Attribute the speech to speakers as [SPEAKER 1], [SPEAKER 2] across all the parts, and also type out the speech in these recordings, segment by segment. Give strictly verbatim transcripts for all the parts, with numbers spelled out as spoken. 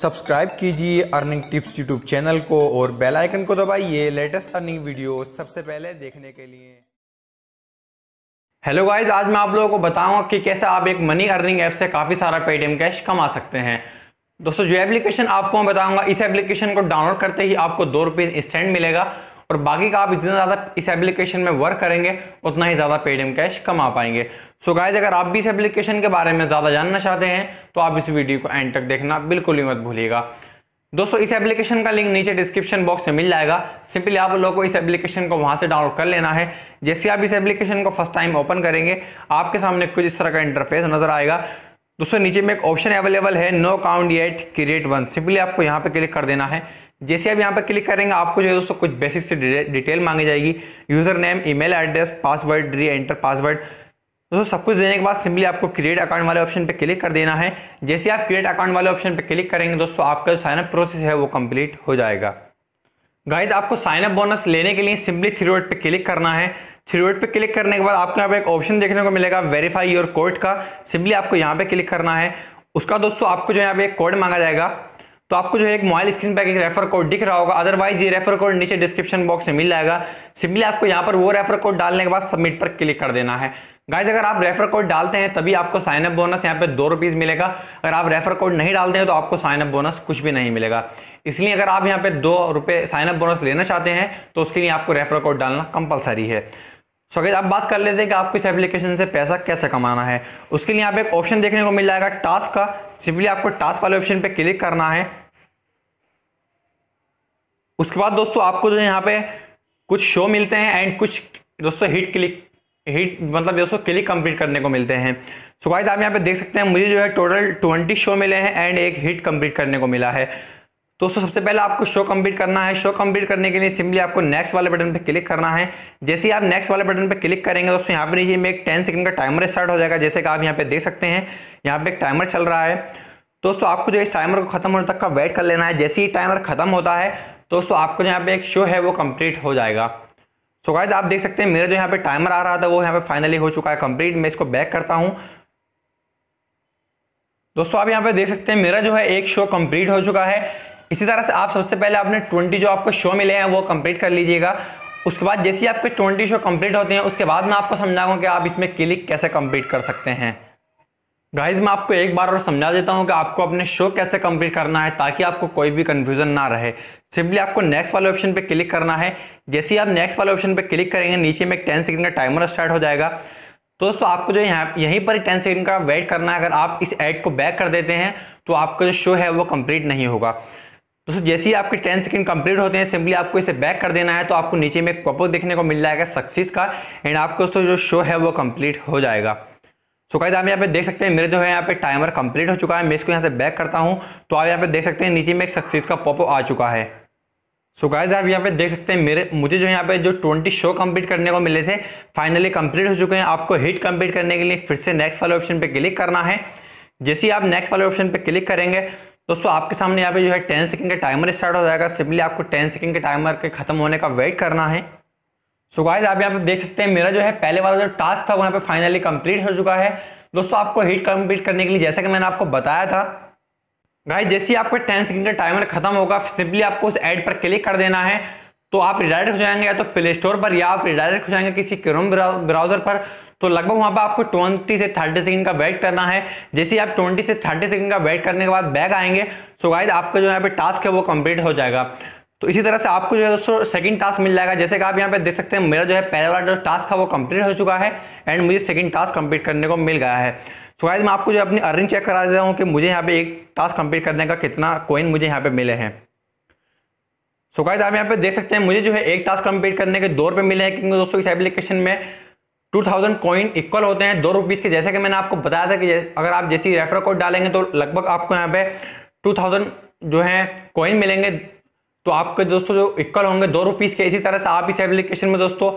[SPEAKER 1] Subscribe कीजिए earning tips YouTube channel को और बेल आइकन को दबाइए लेटेस्ट अर्निंग वीडियो सबसे पहले देखने के लिए।
[SPEAKER 2] हेलो गाइज, आज मैं आप लोगों को बताऊंगा कि कैसे आप एक मनी अर्निंग ऐप से काफी सारा पेटीएम कैश कमा सकते हैं। दोस्तों, जो एप्लीकेशन आपको मैं बताऊंगा, इस एप्लीकेशन को डाउनलोड करते ही आपको दो रुपये इंस्टेंट मिलेगा और बाकी का आप जितना ज्यादा इस एप्लीकेशन में वर्क करेंगे उतना ही ज्यादा पेटीएम कैश कमा पाएंगे। सो गाइज, अगर आप भी इस एप्लीकेशन के बारे में ज्यादा जानना चाहते हैं तो आप इस वीडियो को एंड तक देखना बिल्कुल ही मत भूलिएगा। दोस्तों, इस एप्लीकेशन का लिंक नीचे डिस्क्रिप्शन बॉक्स में मिल जाएगा। सिंपली आप लोगों को इस एप्लीकेशन को वहां से डाउनलोड कर लेना है। जैसे आप इस एप्लीकेशन को फर्स्ट टाइम ओपन करेंगे, आपके सामने कुछ इस तरह का इंटरफेस नजर आएगा। दोस्तों, नीचे में एक ऑप्शन अवेलेबल है, no account yet create one. Simply आपको यहाँ पे क्लिक कर देना है। जैसे आप यहाँ पे क्लिक करेंगे, आपको जो है दोस्तों कुछ बेसिक से डिटेल मांगी जाएगी, user name, email address, password, re enter password. दोस्तों, सब कुछ देने के बाद सिंपली आपको क्रिएट अकाउंट वाले ऑप्शन पे क्लिक कर देना है। जैसे आप क्रिएट अकाउंट वाले ऑप्शन पे क्लिक करेंगे दोस्तों, आपका जो साइनअप प्रोसेस है वो कंप्लीट हो जाएगा। गाइज, आपको साइनअप बोनस लेने के लिए सिंपली थ्री डॉट पे क्लिक करना है। थ्री डॉट पे क्लिक करने के बाद आपको यहाँ पे एक ऑप्शन देखने को मिलेगा वेरीफाई योर कोड का। सिंपली आपको यहाँ पे क्लिक करना है। उसका दोस्तों आपको जो यहाँ पे एक कोड मांगा जाएगा, तो आपको जो है एक मोबाइल स्क्रीन पर एक रेफर कोड दिख रहा होगा, अदरवाइज ये रेफर कोड नीचे डिस्क्रिप्शन बॉक्स में मिल जाएगा। सिंपली आपको यहाँ पर वो रेफर कोड डालने के बाद सबमिट पर क्लिक कर देना है। गाइज, अगर आप रेफर कोड डालते हैं तभी आपको साइनअप बोनस यहाँ पे दो रुपीज मिलेगा। अगर आप रेफर कोड नहीं डालते हैं तो आपको साइनअप बोनस कुछ भी नहीं मिलेगा। इसलिए अगर आप यहाँ पे दो रुपए साइनअप बोनस लेना चाहते हैं तो उसके लिए आपको रेफर कोड डालना कंपलसरी है। सो गाइस, अब बात कर लेते हैं कि आपको इस एप्लीकेशन से पैसा कैसे कमाना है। उसके लिए यहाँ पे एक ऑप्शन देखने को मिल जाएगा टास्क का। सिंपली आपको टास्क वाले ऑप्शन पे क्लिक करना है। उसके बाद दोस्तों आपको जो यहाँ पे कुछ शो मिलते हैं एंड कुछ दोस्तों हिट क्लिक हिट मतलब दोस्तों क्लिक कंप्लीट करने को मिलते हैं। सो गाइस, आप यहाँ पे देख सकते हैं मुझे जो है टोटल ट्वेंटी शो मिले हैं एंड एक हिट कंप्लीट करने को मिला है। दोस्तों, सबसे पहले आपको शो कंप्लीट करना है। शो कंप्लीट करने के लिए सिंपली आपको नेक्स्ट वाले बटन पे क्लिक करना है। जैसे ही आप नेक्स्ट वाले बटन पे क्लिक करेंगे दोस्तों, यहाँ पे नीचे में एक टेन सेकंड का टाइमर स्टार्ट हो जाएगा। जैसे कि आप यहाँ पे देख सकते हैं, यहाँ पे एक टाइमर चल रहा है। दोस्तों, आपको जो इस टाइमर को खत्म होने तक का वेट कर लेना है। जैसे ही टाइमर खत्म होता है दोस्तों, आपको यहाँ पे एक शो है वो कंप्लीट हो जाएगा। सो गाइस, आप देख सकते हैं मेरा जो यहाँ पे टाइमर आ रहा था वो यहाँ पे फाइनली हो चुका है कंप्लीट। मैं इसको बैक करता हूं। दोस्तों, आप यहाँ पे देख सकते हैं मेरा जो है एक शो कंप्लीट हो चुका है। इसी तरह से आप सबसे पहले अपने ट्वेंटी जो आपको शो मिले हैं वो कंप्लीट कर लीजिएगा। उसके बाद जैसे ही आपके ट्वेंटी शो कंप्लीट होते हैं उसके बाद मैं आपको समझाऊंगा कि आप इसमें क्लिक कैसे कंप्लीट कर सकते हैं। गाइज, मैं आपको एक बार और समझा देता हूं कि आपको अपने शो कैसे कंप्लीट करना है ताकि आपको कोई भी कंफ्यूजन ना रहे। सिंपली आपको नेक्स्ट वाले ऑप्शन पे क्लिक करना है। जैसे ही आप नेक्स्ट वाले ऑप्शन पे क्लिक करेंगे, नीचे में एक टेन सेकंड का टाइमर स्टार्ट हो जाएगा। दोस्तों, आपको जो यहाँ यहीं पर टेन सेकंड का वेट करना है। अगर आप इस ऐड को बैक कर देते हैं तो आपका जो शो है वो कंप्लीट नहीं होगा। दोस्तों, जैसे ही आपके टेन सेकंड कंप्लीट होते हैं, सिंपली आपको इसे बैक कर देना है। तो आपको नीचे में एक पॉपअप देखने को मिल जाएगा सक्सेस का एंड आपको दोस्तों जो शो है वो कंप्लीट हो जाएगा। सो गाइस, आप यहाँ पे देख सकते हैं मेरे जो है यहाँ पे टाइमर कंप्लीट हो चुका है। मैं इसको यहाँ से बैक करता हूँ तो आप यहाँ पे देख सकते हैं नीचे में एक सक्सेस का पॉपअप आ चुका है। सो गाइस, आप यहाँ पे देख सकते हैं मेरे मुझे जो यहाँ पे जो ट्वेंटी शो कंप्लीट करने को मिले थे फाइनली कंप्लीट हो चुके हैं। आपको हिट कंप्लीट करने के लिए फिर से नेक्स्ट वाले ऑप्शन पे क्लिक करना है। जैसे ही आप नेक्स्ट वाले ऑप्शन पे क्लिक करेंगे दोस्तों, आपके सामने यहाँ पे जो है टेन सेकंड का टाइमर स्टार्ट हो जाएगा। सिंपली आपको टेन सेकंड के टाइमर के खत्म होने का वेट करना है। सो गाइस, आप यहाँ पे देख सकते हैं मेरा जो है पहले वाला जो टास्क था वो यहाँ पे फाइनली कंप्लीट हो चुका है। दोस्तों, आपको हिट कंप्लीट करने के लिए जैसा कि मैंने आपको बताया था गाइस, जैसे ही आपको टेन सेकंड का टाइमर खत्म होगा, सिंपली आपको उस ऐड पर क्लिक कर देना है। तो आप रिडायरेक्ट हो जाएंगे या तो प्ले स्टोर पर या आप रिडायरेक्ट हो जाएंगे किसी क्रोम ब्राउजर पर। तो लगभग वहां पर आपको ट्वेंटी से थर्टी सेकंड का वेट करना है। जैसे ही आप ट्वेंटी से थर्टी सेकंड का वेट करने के बाद बैक आएंगे, सो गाइस आपका जो यहाँ पे टास्क है वो कंप्लीट हो जाएगा। तो इसी तरह से आपको जो है दोस्तों सेकंड टास्क मिल जाएगा। जैसे कि आप यहाँ पे देख सकते हैं मेरा जो है पहले वाला जो टास्क था वो कंप्लीट हो चुका है एंड मुझे सेकंड टास्क कंप्लीट करने को मिल गया है। सो गाइस, मैं आपको जो अपनी अर्निंग चेक करा देता हूँ कि मुझे यहाँ पे एक टास्क कंप्लीट करने का कितना कॉइन मुझे यहाँ पे मिले हैं। सो गाइस, आप यहाँ पे देख सकते हैं मुझे जो है एक टास्क कंप्लीट करने के दो रुपए मिले हैं, क्योंकि दोस्तों इस एप्लीकेशन में टू थाउजेंड कॉइन इक्वल होते हैं दो रुपीज के। जैसे कि मैंने आपको बताया था कि अगर आप जैसी रेफर कोड डालेंगे तो लगभग आपको यहाँ पे टू थाउजेंड जो है कॉइन मिलेंगे। तो आपके दोस्तों जो इक्वल होंगे दो रुपीज के। इसी तरह से आप इस एप्लीकेशन में दोस्तों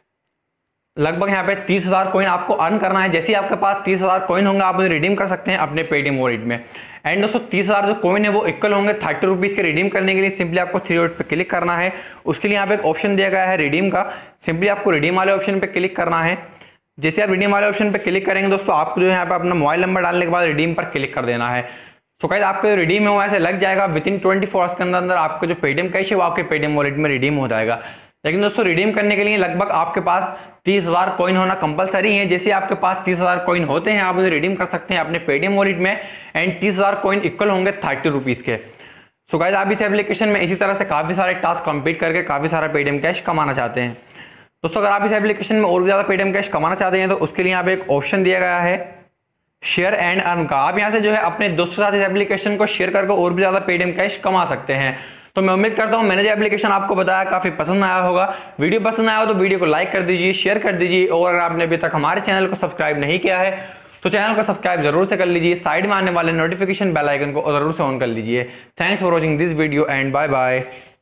[SPEAKER 2] लगभग यहाँ पे तीस हजार कॉइन आपको अर्न करना है। जैसे ही आपके पास तीस हजार कॉइन होंगे, आप उन्हें रिडीम कर सकते हैं अपने पेटीएम वॉलेट में। एंड दोस्तों, तीस हजार जो कॉइन है वो इक्वल होंगे थर्टी रुपीज के। रिडीम करने के लिए सिंपली आपको थ्री डॉट पे क्लिक करना है। उसके लिए यहाँ पे एक ऑप्शन दिया गया है रिडीम का। सिंपली आपको रिडीम वाले ऑप्शन पे क्लिक करना है। जैसे आप रिडीम वाले ऑप्शन पे क्लिक करेंगे दोस्तों, आपको जो है यहाँ पे अपना मोबाइल नंबर डालने के बाद रिडीम पर क्लिक कर देना है। सो गाइस आपको रिडीम है ऐसे लग जाएगा within twenty four hours के अंदर अंदर आपका जो पेटीएम कैश है वो आपके पेटीएम वॉलेट में रिडीम हो जाएगा। लेकिन दोस्तों रिडीम करने के लिए लगभग आपके पास तीस हजार कॉइन होना कंपलसरी है। जैसे आपके पास तीस हजार कॉइन होते हैं आप उन्हें रिडीम कर सकते हैं अपने पेटीएम वॉलेट में एंड तीस हजार कॉइन इक्वल होंगे थर्टी रुपीज के। सो गाइस आप इस एप्लीकेशन में इसी तरह से काफी सारे टास्क कंप्लीट करके काफी सारा पेटीएम कैश कमाना चाहते हैं। दोस्तों अगर आप इस एप्लीकेशन में और भी ज्यादा पेटीएम कैश कमाना चाहते हैं तो उसके लिए यहाँ पे एक ऑप्शन दिया गया है शेयर एंड अर्न का। आप यहाँ से जो है अपने दोस्तों के साथ इस एप्लीकेशन को शेयर करके और भी ज्यादा पेटीएम कैश कमा सकते हैं। तो मैं उम्मीद करता हूं मैंने जो एप्लीकेशन आपको बताया काफी पसंद आया होगा। वीडियो पसंद आया हो तो वीडियो को लाइक कर दीजिए, शेयर कर दीजिए और अगर आपने अभी तक हमारे चैनल को सब्सक्राइब नहीं किया है तो चैनल को सब्सक्राइब जरूर से कर लीजिए। साइड में आने वाले नोटिफिकेशन बेल आइकन को जरूर से ऑन कर लीजिए। Thanks for watching this video and bye bye.